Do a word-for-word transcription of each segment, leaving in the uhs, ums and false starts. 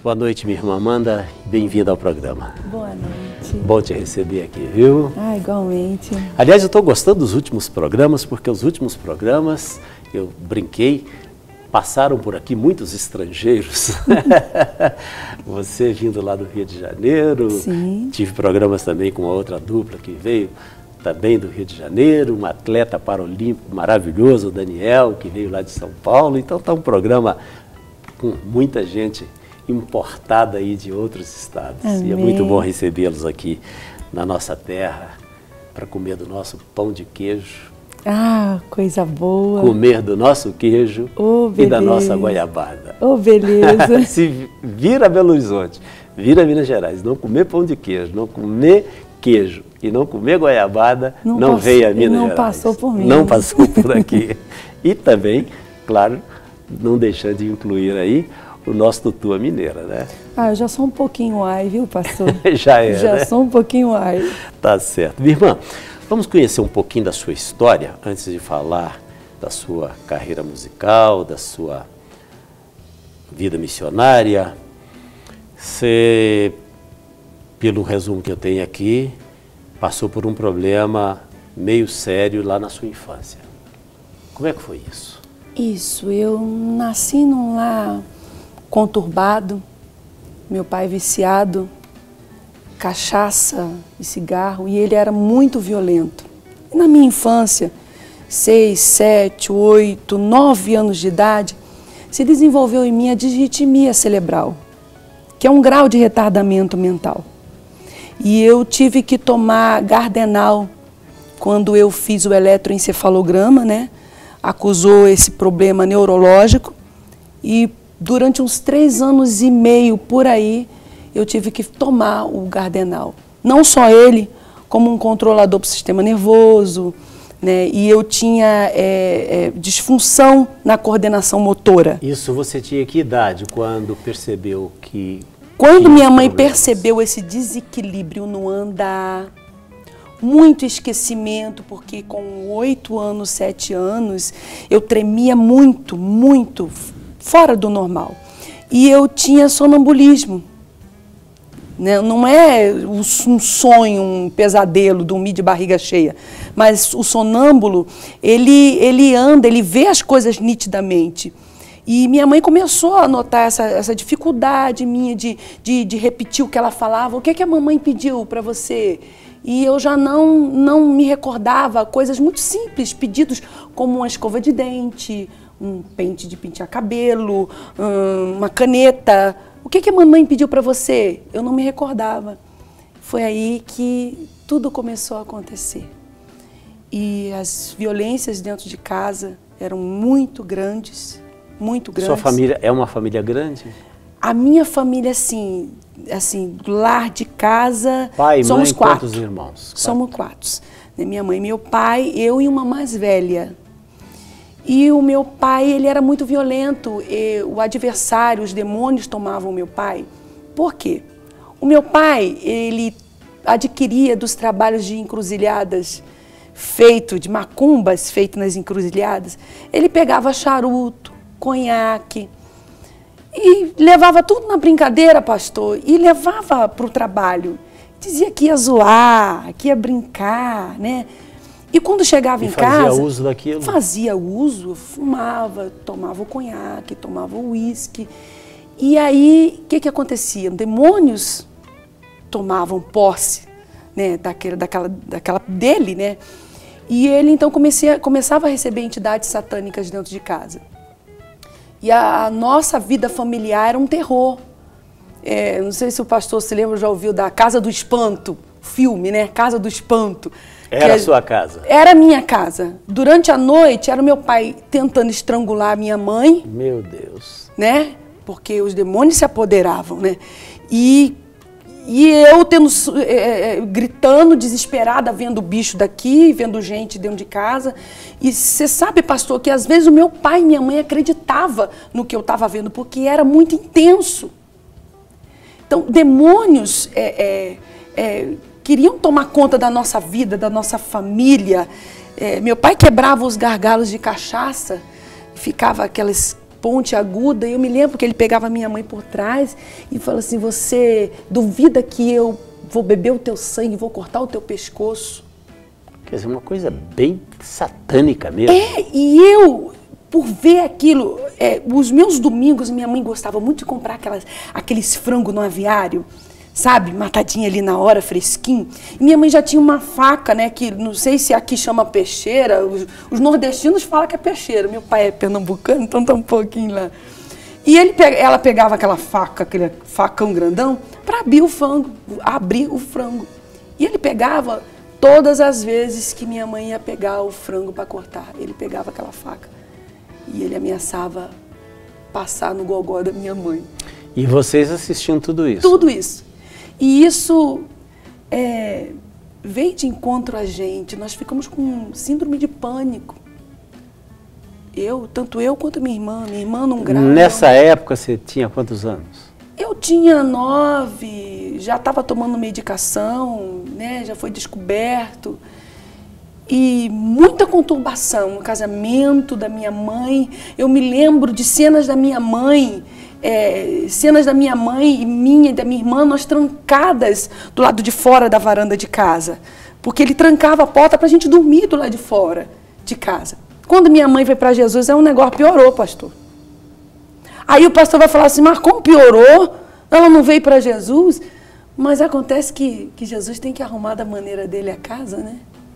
Boa noite, minha irmã Amanda. Bem-vinda ao programa. Boa noite. Bom te receber aqui, viu? Ah, igualmente. Aliás, eu estou gostando dos últimos programas, porque os últimos programas, eu brinquei, passaram por aqui muitos estrangeiros. Você vindo lá do Rio de Janeiro. Sim. Tive programas também com uma outra dupla que veio também do Rio de Janeiro, um atleta paralímpico maravilhoso, o Daniel, que veio lá de São Paulo. Então está um programa com muita gente importada aí de outros estados. Amém. E é muito bom recebê-los aqui na nossa terra para comer do nosso pão de queijo. Ah, coisa boa. Comer do nosso queijo oh, e da nossa goiabada. Oh, beleza. Se vir a Belo Horizonte, vir a Minas Gerais, não comer pão de queijo, não comer queijo e não comer goiabada, não, não passou, veio a Minas não Gerais. Não passou por mim. Não passou por aqui. E também, claro, não deixando de incluir aí o nosso tutua mineira, né? Ah, eu já sou um pouquinho ai, viu, pastor? Já é, Já né? sou um pouquinho ai. Tá certo. Minha irmã, vamos conhecer um pouquinho da sua história, antes de falar da sua carreira musical, da sua vida missionária. Você, pelo resumo que eu tenho aqui, passou por um problema meio sério lá na sua infância. Como é que foi isso? Isso, eu nasci num lar conturbado, meu pai viciado, cachaça e cigarro, e ele era muito violento. E na minha infância, seis, sete, oito, nove anos de idade, se desenvolveu em mim a disritmia cerebral, que é um grau de retardamento mental. E eu tive que tomar Gardenal quando eu fiz o eletroencefalograma, né? Acusou esse problema neurológico e durante uns três anos e meio por aí eu tive que tomar o Gardenal. Não só ele, como um controlador para o sistema nervoso, né? E eu tinha é, é, disfunção na coordenação motora. Isso você tinha que idade quando percebeu que... Quando minha mãe problemas? percebeu esse desequilíbrio no andar, muito esquecimento, porque com oito anos, sete anos, eu tremia muito, muito, fora do normal. E eu tinha sonambulismo. Né? Não é um sonho, um pesadelo, dormir de barriga cheia, mas o sonâmbulo, ele, ele anda, ele vê as coisas nitidamente. E minha mãe começou a notar essa, essa dificuldade minha de, de, de repetir o que ela falava. O que, é que a mamãe pediu para você? E eu já não, não me recordava coisas muito simples, pedidos como uma escova de dente, um pente de pentear cabelo, uma caneta. O que, que a mamãe pediu para você? Eu não me recordava. Foi aí que tudo começou a acontecer. E as violências dentro de casa eram muito grandes, muito grandes. Sua família é uma família grande? A minha família, assim, assim, lar de casa, pai, somos mãe, quatro. quantos irmãos? Quatro. Somos quatro. Minha mãe, meu pai, eu e uma mais velha. E o meu pai, ele era muito violento. E o adversário, os demônios tomavam o meu pai. Por quê? O meu pai, ele adquiria dos trabalhos de encruzilhadas, feito de macumbas, feito nas encruzilhadas, ele pegava charuto, conhaque, e levava tudo na brincadeira, pastor, e levava para o trabalho. Dizia que ia zoar, que ia brincar, né? E quando chegava e em fazia casa... fazia uso daquilo? Fazia uso, fumava, tomava o conhaque, tomava o uísque. E aí, o que que acontecia? Demônios tomavam posse, né, daquela, daquela, daquela dele, né? E ele, então, comecei, começava a receber entidades satânicas dentro de casa. E a, a nossa vida familiar era um terror. É, não sei se o pastor se lembra, já ouviu da Casa do Espanto, filme, né? Casa do Espanto. Era a sua casa? Era a minha casa. Durante a noite, era o meu pai tentando estrangular a minha mãe. Meu Deus. Né? Porque os demônios se apoderavam, né? E, e eu tendo, é, é, gritando, desesperada, vendo o bicho daqui, vendo gente dentro de casa. E você sabe, pastor, que às vezes o meu pai e minha mãe acreditavam no que eu estava vendo, porque era muito intenso. Então, demônios é, é, é, queriam tomar conta da nossa vida, da nossa família. É, meu pai quebrava os gargalos de cachaça, ficava aquelas ponte aguda, e eu me lembro que ele pegava a minha mãe por trás e falava assim, você duvida que eu vou beber o teu sangue, vou cortar o teu pescoço? Quer dizer, uma coisa bem satânica mesmo. É, e eu, por ver aquilo, é, os meus domingos, minha mãe gostava muito de comprar aquelas, aqueles frangos no aviário, sabe, matadinha ali na hora, fresquinho. E minha mãe já tinha uma faca, né, que não sei se aqui chama peixeira, os, os nordestinos falam que é peixeira, meu pai é pernambucano, então tá um pouquinho lá. E ele, ela pegava aquela faca, aquele facão grandão, para abrir o frango, abrir o frango. E ele pegava todas as vezes que minha mãe ia pegar o frango para cortar, ele pegava aquela faca e ele ameaçava passar no gogó da minha mãe. E vocês assistiam tudo isso? Tudo isso. E isso é, veio de encontro a gente, nós ficamos com síndrome de pânico. Eu, tanto eu quanto minha irmã, minha irmã não grávida. Nessa época você tinha quantos anos? Eu tinha nove, já estava tomando medicação, né, já foi descoberto. E muita conturbação no casamento da minha mãe. Eu me lembro de cenas da minha mãe, é, cenas da minha mãe e minha e da minha irmã, nós trancadas do lado de fora da varanda de casa. Porque ele trancava a porta para a gente dormir do lado de fora de casa. Quando minha mãe veio para Jesus, é um negócio, piorou, pastor. Aí o pastor vai falar assim, mas como piorou? Ela não veio para Jesus? Mas acontece que, que Jesus tem que arrumar da maneira dele a casa, né?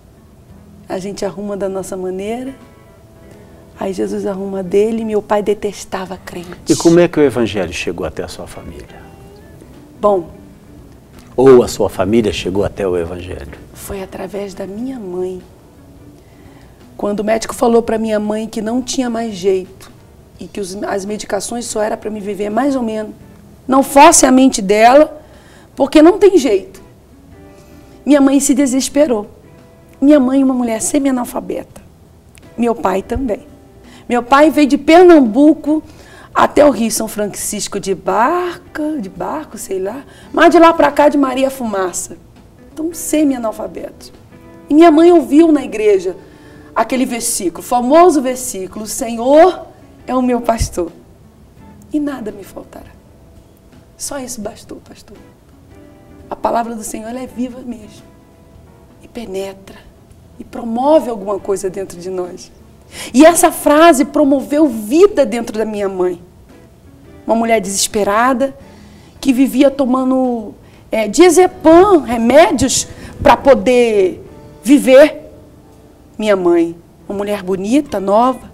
A gente arruma da nossa maneira, aí Jesus arruma dele, meu pai detestava crente. E como é que o evangelho chegou até a sua família? Bom... Ou a sua família chegou até o evangelho? Foi através da minha mãe. Quando o médico falou para minha mãe que não tinha mais jeito e que os, as medicações só era para me viver mais ou menos, não fosse a mente dela, porque não tem jeito. Minha mãe se desesperou. Minha mãe é uma mulher semi-analfabeta. Meu pai também. Meu pai veio de Pernambuco até o Rio São Francisco de barca, de barco, sei lá, mas de lá para cá de Maria Fumaça. Então, semi-analfabeto. E minha mãe ouviu na igreja aquele versículo, famoso versículo, o Senhor é o meu pastor e nada me faltará. Só isso bastou, pastor. A palavra do Senhor ela é viva mesmo e penetra e promove alguma coisa dentro de nós. E essa frase promoveu vida dentro da minha mãe. Uma mulher desesperada que vivia tomando é, diazepam, remédios para poder viver. Minha mãe, uma mulher bonita, nova.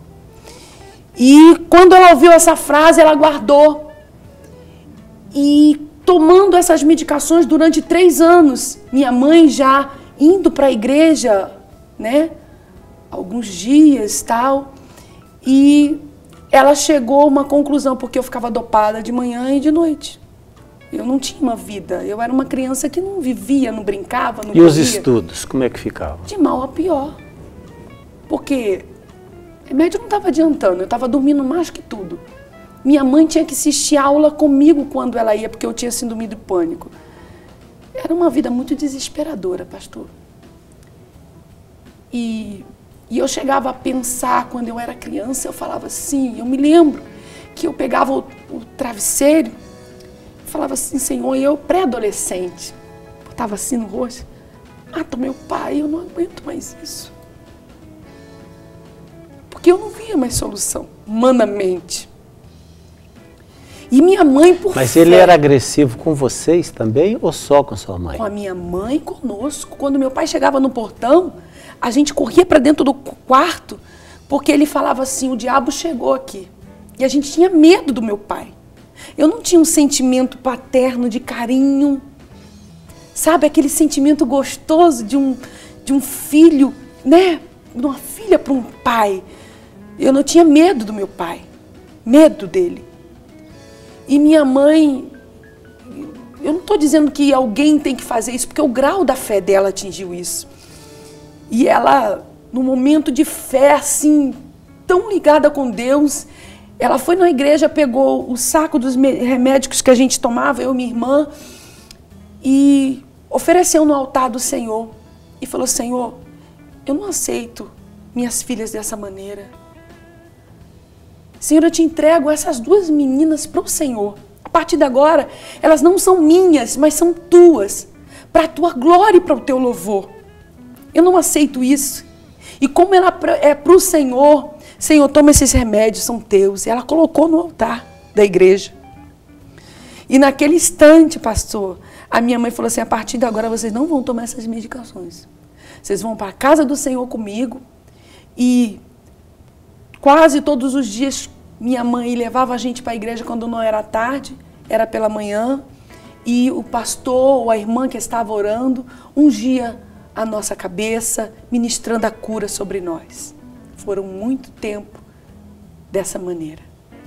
E quando ela ouviu essa frase, ela guardou. E tomando essas medicações durante três anos, minha mãe já indo para a igreja, né? Alguns dias, tal. E ela chegou a uma conclusão, porque eu ficava dopada de manhã e de noite. Eu não tinha uma vida. Eu era uma criança que não vivia, não brincava, não E os estudos, como é que ficavam? De mal a pior. Porque remédio não estava adiantando, eu estava dormindo mais que tudo. Minha mãe tinha que assistir aula comigo quando ela ia, porque eu tinha síndrome de pânico. Era uma vida muito desesperadora, pastor. E, e eu chegava a pensar, quando eu era criança, eu falava assim, eu me lembro que eu pegava o, o travesseiro, falava assim, Senhor, e eu pré-adolescente, botava assim no rosto, mata meu pai, eu não aguento mais isso. Porque eu não via mais solução, humanamente. E minha mãe, por Mas fé, ele era agressivo com vocês também ou só com sua mãe? Com a minha mãe e conosco. Quando meu pai chegava no portão, a gente corria para dentro do quarto, porque ele falava assim, o diabo chegou aqui. E a gente tinha medo do meu pai. Eu não tinha um sentimento paterno de carinho, sabe? Aquele sentimento gostoso de um, de um filho, né? De uma filha para um pai. Eu não tinha medo do meu pai, medo dele. E minha mãe, eu não estou dizendo que alguém tem que fazer isso, porque o grau da fé dela atingiu isso. E ela, no momento de fé, assim, tão ligada com Deus, ela foi na igreja, pegou o saco dos remédios que a gente tomava, eu e minha irmã, e ofereceu no altar do Senhor. E falou, Senhor, eu não aceito minhas filhas dessa maneira. Senhor, eu te entrego essas duas meninas para o Senhor. A partir de agora, elas não são minhas, mas são tuas, para a tua glória e para o teu louvor. Eu não aceito isso. E como ela é para o Senhor, Senhor, toma esses remédios, são teus. E ela colocou no altar da igreja. E naquele instante, pastor, a minha mãe falou assim, a partir de agora vocês não vão tomar essas medicações. Vocês vão para a casa do Senhor comigo. E quase todos os dias minha mãe levava a gente para a igreja quando não era tarde, era pela manhã. E o pastor ou a irmã que estava orando ungia a nossa cabeça, ministrando a cura sobre nós. Foram muito tempo dessa maneira.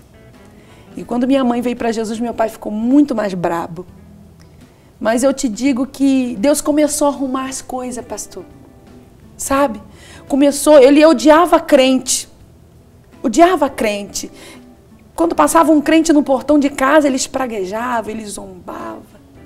E quando minha mãe veio para Jesus, meu pai ficou muito mais brabo. Mas eu te digo que Deus começou a arrumar as coisas, pastor. Sabe? Começou, ele odiava crente. Odiava crente. Quando passava um crente no portão de casa, ele espraguejava, ele zombava.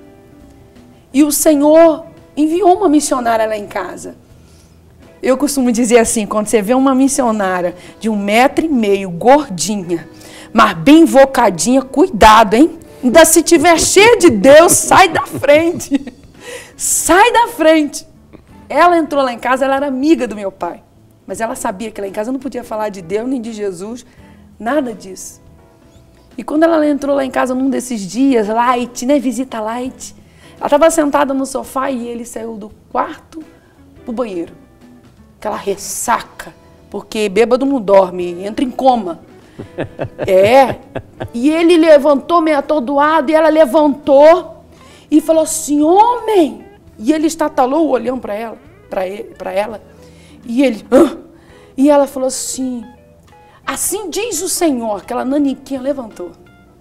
E o Senhor enviou uma missionária lá em casa. Eu costumo dizer assim, quando você vê uma missionária de um metro e meio, gordinha, mas bem invocadinha, cuidado, hein? Ainda se tiver cheia de Deus, sai da frente. Sai da frente. Ela entrou lá em casa, ela era amiga do meu pai. Mas ela sabia que lá em casa eu não podia falar de Deus, nem de Jesus, nada disso. E quando ela entrou lá em casa num desses dias, light, né? Visita light. Ela estava sentada no sofá e ele saiu do quarto pro banheiro. Aquela ressaca, porque bêbado não dorme, entra em coma. É. E ele levantou meio atordoado e ela levantou e falou assim, homem! E ele estatalou o olhão para ela, para ele, para ela. E ele, ah! E ela falou assim, assim diz o Senhor, aquela naniquinha levantou.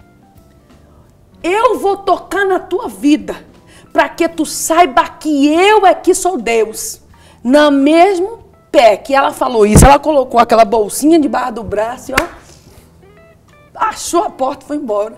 Eu vou tocar na tua vida, para que tu saiba que eu é que sou Deus. No mesmo pé que ela falou isso, ela colocou aquela bolsinha debaixo do braço e ó, achou a porta e foi embora.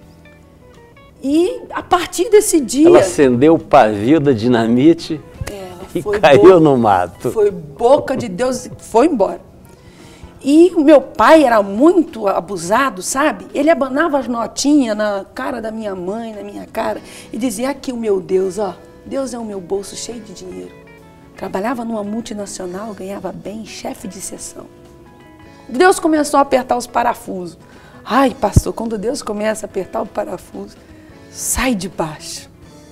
E a partir desse dia... Ela acendeu o pavio da dinamite e foi caiu boca, no mato. Foi boca de Deus e foi embora. E o meu pai era muito abusado, sabe? Ele abanava as notinhas na cara da minha mãe, na minha cara, e dizia, aqui o meu Deus, ó, Deus é o meu bolso cheio de dinheiro. Trabalhava numa multinacional, ganhava bem, chefe de seção. Deus começou a apertar os parafusos. Ai, pastor, quando Deus começa a apertar o parafuso, sai de baixo.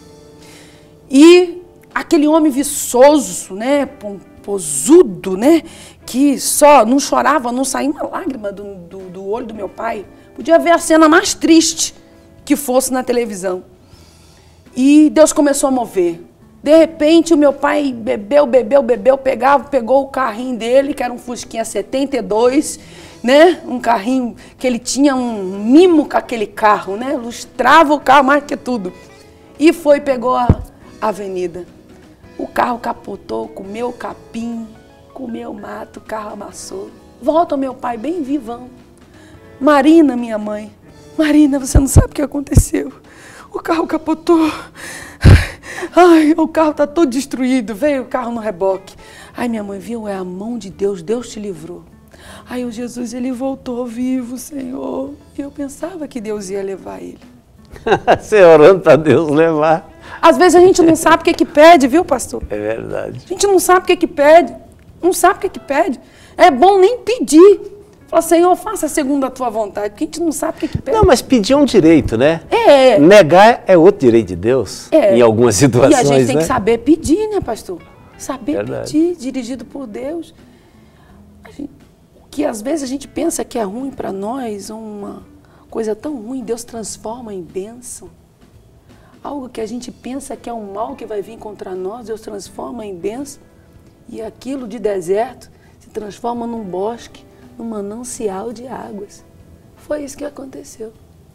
E aquele homem viçoso, né, pomposudo, né, que só não chorava, não saía uma lágrima do, do, do olho do meu pai. Podia ver a cena mais triste que fosse na televisão. E Deus começou a mover. De repente, o meu pai bebeu, bebeu, bebeu, pegava, pegou o carrinho dele, que era um Fusquinha setenta e dois, né? Um carrinho que ele tinha um mimo com aquele carro, né? Lustrava o carro mais que tudo. E foi, pegou a avenida. O carro capotou, comeu capim, comeu mato, o carro amassou. Volta meu pai bem vivão. Marina, minha mãe. Marina, você não sabe o que aconteceu. O carro capotou. Ai, o carro está todo destruído. Veio o carro no reboque. Ai, minha mãe, viu? É a mão de Deus. Deus te livrou. Ai, o Jesus, ele voltou vivo, Senhor. E eu pensava que Deus ia levar ele. Você orando para Deus levar. Às vezes a gente não sabe o que que pede, viu, pastor? É verdade. A gente não sabe o que que pede. Não sabe o que que pede. É bom nem pedir. Fala, Senhor, faça segundo a tua vontade, porque a gente não sabe o que que pede. Não, mas pedir é um direito, né? É. Negar é outro direito de Deus, é. Em algumas situações, E a gente tem né? que saber pedir, né, pastor? Saber Verdade. pedir, dirigido por Deus. A gente, que às vezes a gente pensa que é ruim para nós, uma coisa tão ruim, Deus transforma em bênção. Algo que a gente pensa que é um mal que vai vir contra nós, Deus transforma em bênção. E aquilo de deserto se transforma num bosque, num manancial de águas. Foi isso que aconteceu.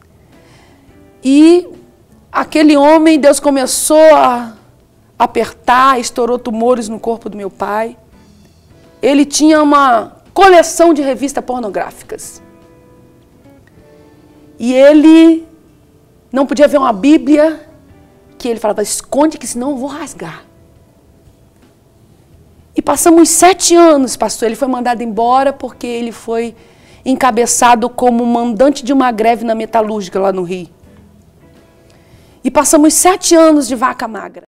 E aquele homem, Deus começou a apertar, estourou tumores no corpo do meu pai. Ele tinha uma coleção de revistas pornográficas. E ele não podia ver uma Bíblia, que ele falava, esconde que senão eu vou rasgar. E passamos sete anos, pastor, ele foi mandado embora porque ele foi encabeçado como mandante de uma greve na metalúrgica lá no Rio. E passamos sete anos de vaca magra.